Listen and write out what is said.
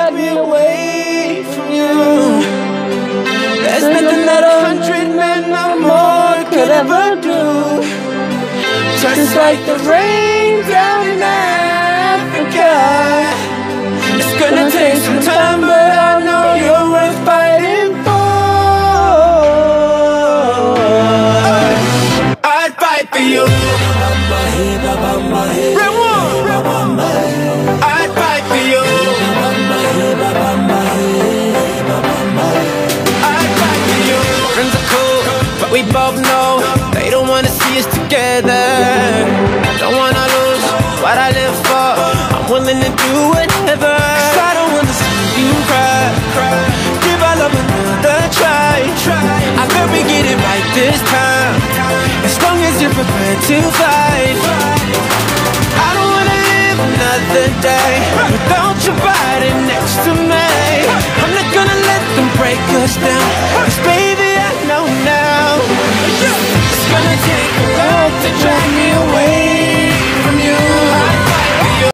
got me away from you. There's nothing that 100 men or more could ever do. Just like the rain down in Africa. It's gonna take some time, but I know you're worth fighting for. I'd fight for you. I'd fight for you. I'd fight for you. Friends are cool, but we both know they don't wanna see us together. Don't wanna lose what I live for. I'm willing to do whatever. 'Cause I don't wanna see you cry. Give our love another try. I bet we get it right this time, as long as you're prepared to fight. I don't wanna live another day without your body next to me. I'm not gonna let them break us down.